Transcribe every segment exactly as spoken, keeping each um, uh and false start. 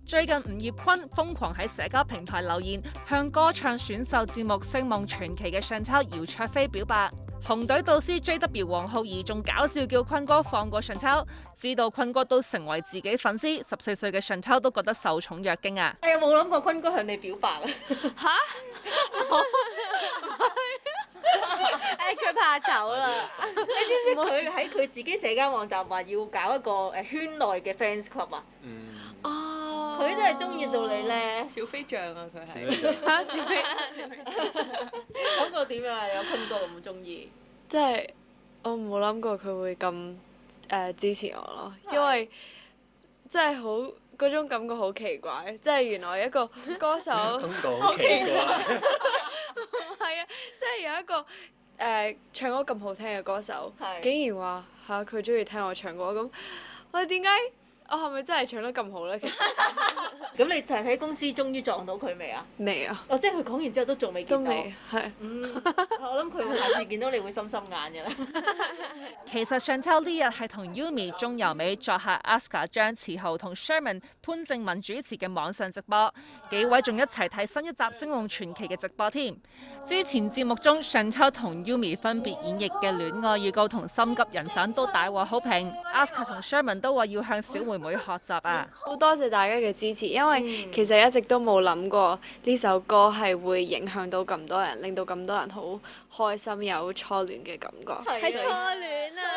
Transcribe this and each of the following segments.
最近吳業坤瘋狂喺社交平台留言，向歌唱選秀節目《聲夢傳奇》嘅 Chantel 姚焯菲表白。紅隊導師 J W 黃浩兒仲搞笑叫坤哥放過 Chantel， 知道坤哥都成為自己粉絲，十四歲嘅 Chantel 都覺得受寵若驚啊！ 你有冇諗過坤哥向你表白啊？ 吓？誒，佢怕走啦！ 你知唔知佢喺佢自己社交網站話要搞一個誒圈內嘅 fans club 啊？ 嗯。 哦。 佢真係中意到你咧， 小飛象啊！佢係。 嚇！小飛。 感覺點樣啊？有坤哥咁中意？ 即係我冇諗過佢會咁誒、呃、支持我咯，因為真係好嗰種感覺好奇怪，即係原來一個歌手感覺好奇怪。 係啊，即係有一個誒、呃、唱歌咁好聽嘅歌手，竟然話嚇佢中意聽我唱歌咁，我點解我係咪真係唱得咁好咧？其實咁你就喺公司終於撞到佢未啊？ 未啊！ 哦，即係佢講完之後都仲未見到。 都未，係。 嗯，我諗佢下次見到你會心心眼嘅啦。 其實 Chantel 呢日係同 Yumi、鐘柔美作客 Aska 張馳豪同 Sherman 潘正文主持嘅網上直播，幾位仲一齊睇新一集《聲夢傳奇》嘅直播添。之前節目中 Chantel 同 Yumi 分別演繹嘅戀愛預告同心急人散都大獲好評 ，Aska 同 Sherman 都話要向小妹妹學習啊！ 好多謝大家嘅支持，因為其實一直都冇諗過呢首歌係會影響到咁多人，令到咁多人好開心有初戀嘅感覺。 係初戀啊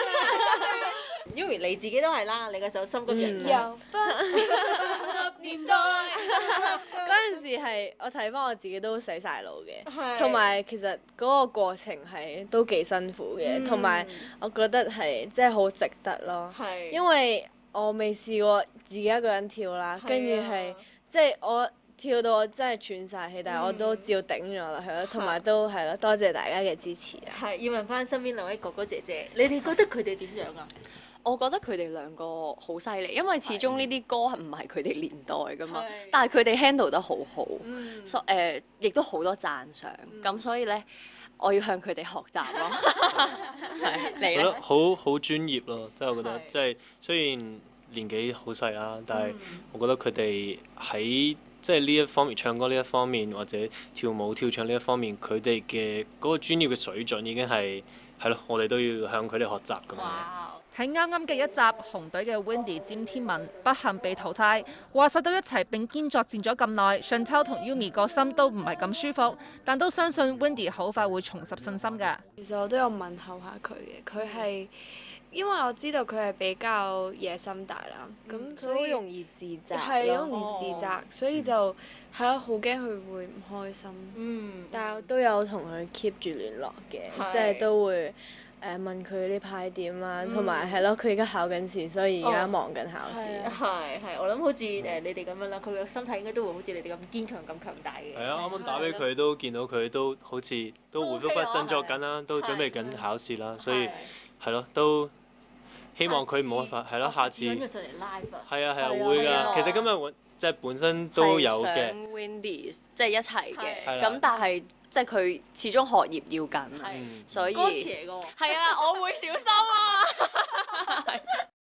Yumi 你自己都係啦，你個首心急人散。 又不是十年代嗰陣時係我睇翻我自己都洗晒腦嘅，同埋其實嗰個過程係都幾辛苦嘅，同埋、嗯、我覺得係即係好值得咯，因為我未試過自己一個人跳啦，跟住係即係我跳到我真係喘晒氣，但係我都照頂咗落去咯，同埋都係咯，多謝大家嘅支持啊！ 係要問翻身邊兩位哥哥姐姐，你哋覺得佢哋點樣啊？ 我覺得佢哋兩個好犀利，因為始終呢啲歌唔係佢哋年代噶嘛，但係佢哋 handle 得好好，所誒亦都好多讚賞，咁、嗯、所以咧，我要向佢哋學習咯。係你咧？ 覺得好好專業咯，即係我覺得，即係雖然年紀好細啦，但係我覺得佢哋喺即係呢一方面唱歌呢一方面，或者跳舞跳唱呢一方面，佢哋嘅嗰個專業嘅水準已經係係咯，我哋都要向佢哋學習咁樣。 喺啱啱嘅一集，紅隊嘅 Wendy 詹天文不幸被淘汰，話晒都一齊並肩作戰咗咁耐 ，Chantel 同 Yumi 個心都唔係咁舒服，但都相信 Wendy 好快會重拾信心㗎。 其實我都有問候下佢嘅，佢係因為我知道佢係比較野心大啦，咁、嗯、所以好容易自責，係好容易自責，哦、所以就係咯，好驚佢會唔開心。嗯，但係我都有同佢 keep 住聯絡嘅，即係都會。誒問佢呢排點啊，同埋係咯，佢而家考緊試，所以而家忙緊考試。 係係，我諗好似誒你哋咁樣啦，佢個心態應該都會好似你哋咁堅強、咁強大嘅。 係啊，啱啱打俾佢都見到佢都好似都回覆翻振作緊啦，都準備緊考試啦，所以係咯，都希望佢冇辦法係咯，下次。 揾佢上嚟 live 啊！ 係啊係啊，會㗎。其實今日即係本身都有嘅。 想 Wendy 即係一齊嘅，咁但係。即係佢始終學業要緊，所以歌詞嚟㗎喎。 係啊，我會小心啊。